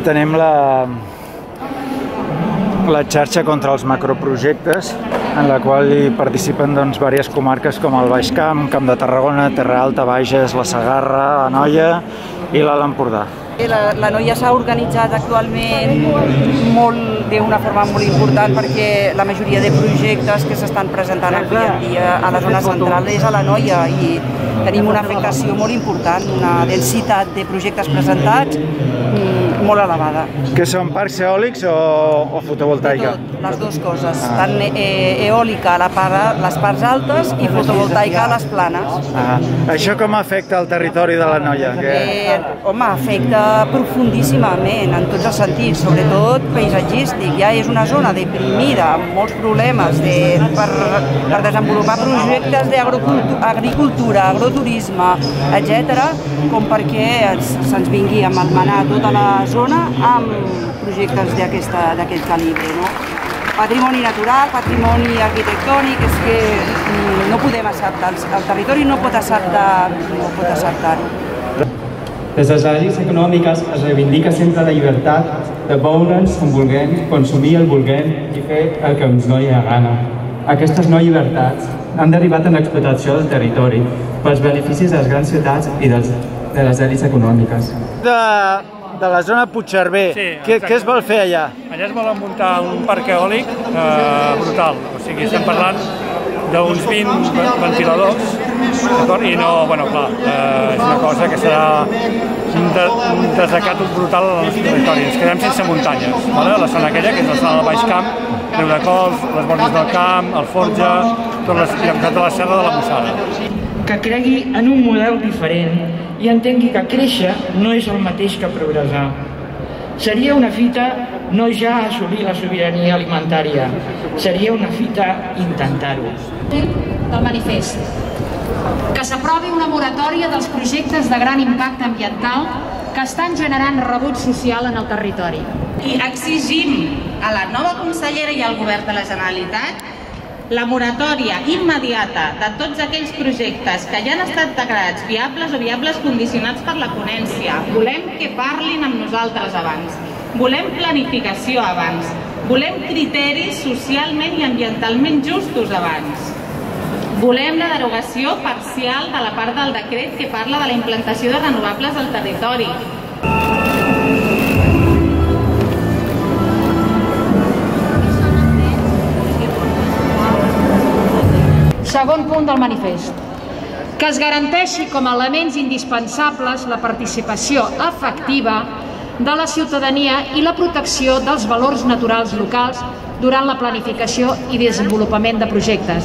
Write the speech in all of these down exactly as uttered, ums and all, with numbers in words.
tenim la, la xarxa contra els macroprojectes, en la qual hi participen doncs, diverses comarques com el Baix Camp, Camp de Tarragona, Terra Alta, Bages, la Segarra, l'Anoia i l'Alt Empordà. La, la Noia s'ha organitzat actualment molt, d'una forma molt important, perquè la majoria de projectes que s'estan presentant avui en dia a la zona central és a la Noia i tenim una afectació molt important, una densitat de projectes presentats molt elevada. Que són parcs eòlics o, o fotovoltaica? Tot, les dues coses, ah. tant e eòlica a la part, les parts altes i fotovoltaica a les planes. Ah. Això com afecta el territori de la Noia? Que... Eh, home, afecta profundíssimament en tots els sentits, sobretot paisatgístic. Ja és una zona deprimida, amb molts problemes de, per, per desenvolupar projectes d'agricultura, agroturisme, etcètera, com perquè se'ns vingui a malmenar tota la zona amb projectes d'aquest calibre. No? Patrimoni natural, patrimoni arquitectònic, és que no podem acceptar, el territori no pot acceptar, no pot acceptar-ho. Des de les elits econòmiques es reivindica sempre la llibertat de veure'ns com vulguem, consumir el vulguem i fer el que ens doni la gana. Aquestes no llibertats han derivat en l'explotació del territori pels beneficis de les grans ciutats i dels, de les elits econòmiques. De, de la zona Puigcerver, sí, què, què es vol fer allà? Allà es vol muntar un parc eòlic eh, brutal, o sigui, estem parlant d'uns vint ventiladors, i no, bueno, clar, eh, és una cosa que serà un, de, un desacat brutal al nostre territori. Ens quedem sense muntanyes, vale? La zona aquella, que és la zona del Baix Camp, Riudecols, les Borges del Camp, el Forja, tot l'Emprat de la Serra de la Mossada. Que cregui en un model diferent i entengui que créixer no és el mateix que progressar. Seria una fita no ja assolir la sobirania alimentària, seria una fita intentar-ho. Del manifest. Que s'aprovi una moratòria dels projectes de gran impacte ambiental que estan generant rebuig social en el territori. I exigim a la nova consellera i al govern de la Generalitat la moratòria immediata de tots aquells projectes que ja han estat declarats viables o viables condicionats per la ponència. Volem que parlin amb nosaltres abans. Volem planificació abans. Volem criteris socialment i ambientalment justos abans. Volem la derogació parcial de la part del decret que parla de la implantació de renovables al territori. Segon punt del manifest. Que es garanteixi com a elements indispensables la participació efectiva de la ciutadania i la protecció dels valors naturals locals durant la planificació i desenvolupament de projectes.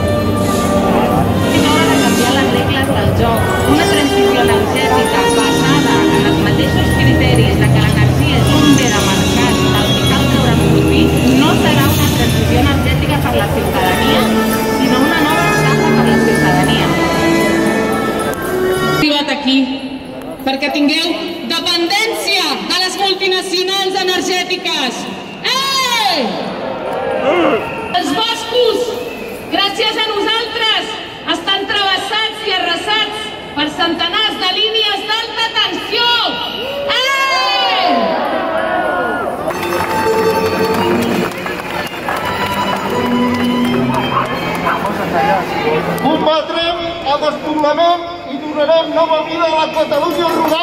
És hora de canviar les regles del joc. Una transició energètica basada en els mateixos criteris de que l'energia és un bé de mercat del que cal treure profit no serà una transició energètica per la ciutadania, sinó una nova etapa per la ciutadania. He arribat aquí perquè tingueu dependència de les multinacionals energètiques. Ei! Els boscos, gràcies a nosaltres, estan travessats i arrasats per centenars de línies d'alta tensió. Ei! Combatrem el despoblament i donarem nova vida a la Catalunya rural.